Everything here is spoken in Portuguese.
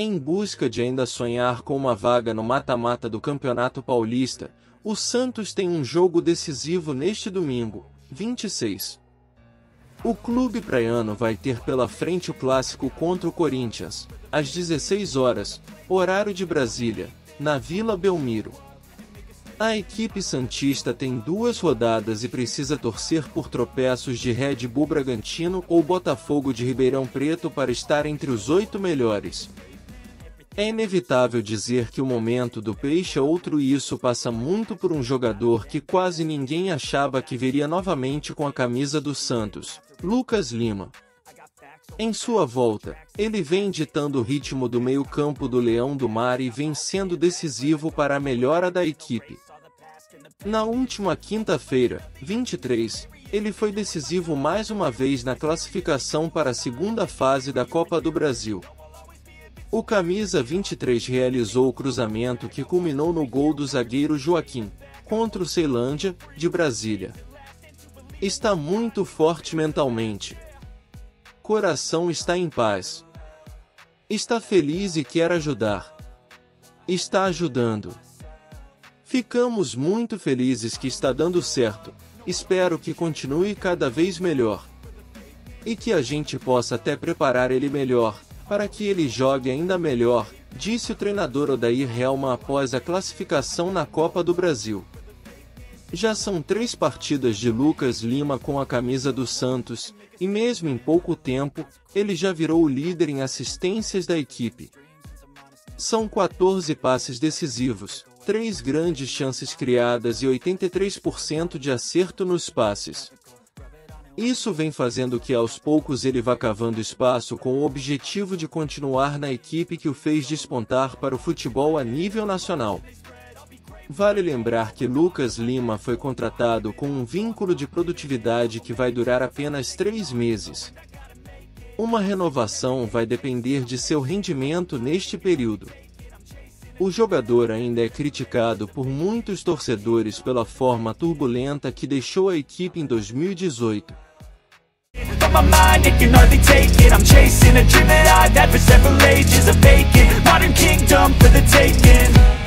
Em busca de ainda sonhar com uma vaga no mata-mata do Campeonato Paulista, o Santos tem um jogo decisivo neste domingo, 26. O clube praiano vai ter pela frente o clássico contra o Corinthians, às 16 horas, horário de Brasília, na Vila Belmiro. A equipe santista tem 2 rodadas e precisa torcer por tropeços de Red Bull Bragantino ou Botafogo de Ribeirão Preto para estar entre os 8 melhores. É inevitável dizer que o momento do Peixe é outro e isso passa muito por um jogador que quase ninguém achava que veria novamente com a camisa do Santos, Lucas Lima. Em sua volta, ele vem ditando o ritmo do meio-campo do Leão do Mar e vem sendo decisivo para a melhora da equipe. Na última quinta-feira, 23, ele foi decisivo mais uma vez na classificação para a segunda fase da Copa do Brasil. O camisa 23 realizou o cruzamento que culminou no gol do zagueiro Joaquim, contra o Ceilândia, de Brasília. Está muito forte mentalmente. Coração está em paz. Está feliz e quer ajudar. Está ajudando. Ficamos muito felizes que está dando certo. Espero que continue cada vez melhor. E que a gente possa até preparar ele melhor, para que ele jogue ainda melhor, disse o treinador Odair Helma após a classificação na Copa do Brasil. Já são 3 partidas de Lucas Lima com a camisa do Santos, e mesmo em pouco tempo, ele já virou o líder em assistências da equipe. São 14 passes decisivos, 3 grandes chances criadas e 83% de acerto nos passes. Isso vem fazendo que aos poucos ele vá cavando espaço com o objetivo de continuar na equipe que o fez despontar para o futebol a nível nacional. Vale lembrar que Lucas Lima foi contratado com um vínculo de produtividade que vai durar apenas 3 meses. Uma renovação vai depender de seu rendimento neste período. O jogador ainda é criticado por muitos torcedores pela forma turbulenta que deixou a equipe em 2018. My mind, it can hardly take it. I'm chasing a dream that I've had for several ages, a vacant modern kingdom for the taking.